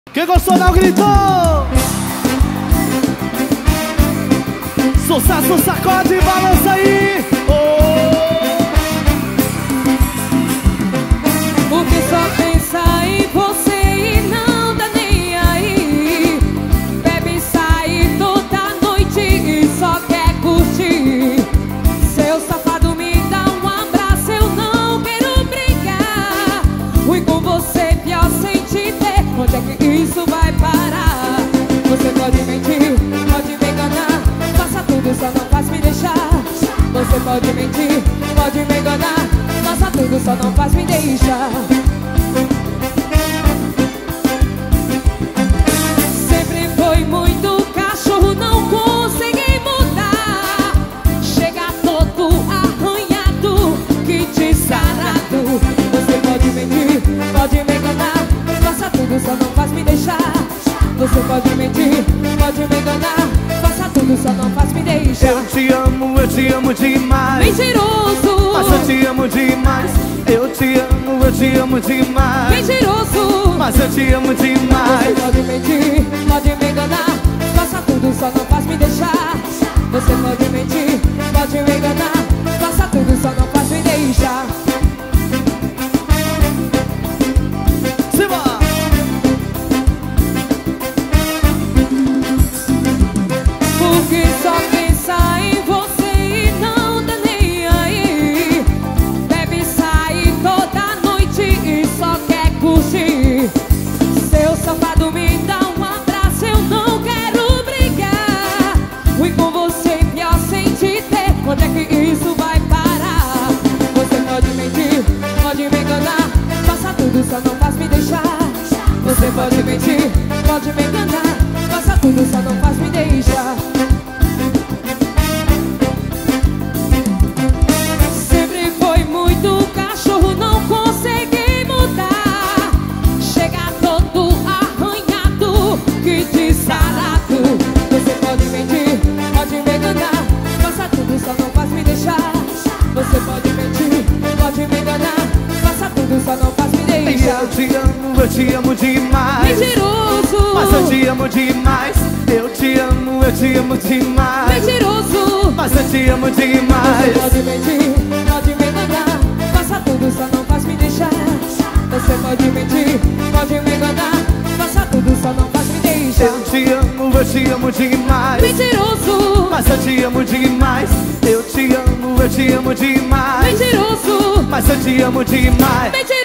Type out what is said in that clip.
Quem gostou dá um grito. Sucesso, sacode e balança aí. Porque só pensa em você e não tá nem aí. Bebe e sai toda noite e só quer curtir. Seu safado me dá um abraço, eu não quero brigar. Fui com você, pior sem te ver. Onde é que isso vai parar? Você pode mentir, pode me enganar, faça tudo, só não faz me deixar. Você pode mentir, pode me enganar, faça tudo, só não faz me deixar. Sempre foi muito cachorro, não consegui mudar. Chega todo arranhado, que descarado. Você pode mentir, pode me enganar, faça tudo, só não faz me deixar. Você pode mentir, pode me enganar, faça tudo, só não faz me deixar. Eu te amo demais. Mentiroso, Mas eu te amo demais. Eu te amo demais. mentiroso, Mas eu te amo demais. você pode mentir, pode me enganar, faça tudo, só não faz me deixar. Você pode mentir, pode me enganar, faça tudo, só não faz me deixar. Simbora! Porque só pensa em você e não tá nem aí. Bebe e sai toda noite e só quer curtir. Seu safado me dá um abraço, eu não quero brigar. Fui com você, pior sem te ter. Onde é que isso vai parar? Você pode mentir, pode me enganar, faça tudo, só não faz me deixar. Você pode mentir, pode me enganar, faça tudo, só não faz me deixar. Sempre foi muito cachorro, não consegui mudar. Chega todo arranhado, que descarado. Você pode mentir, pode me enganar, faça tudo, só não faz me deixar. Você pode mentir, pode me enganar, faça tudo, só não faz me deixar. Eu te amo demais. Mentiroso, Mas eu te amo demais. Eu te amo demais. mentiroso, Mas eu te amo você demais. pode mentir, pode me enganar, faça tudo, só não faz me deixar. Você pode mentir, pode me enganar, faça tudo, só não faz me deixar. Eu te amo demais. Mentiroso, Mas eu te amo demais. Eu te amo demais. mentiroso, Mas eu te amo demais. mentiroso.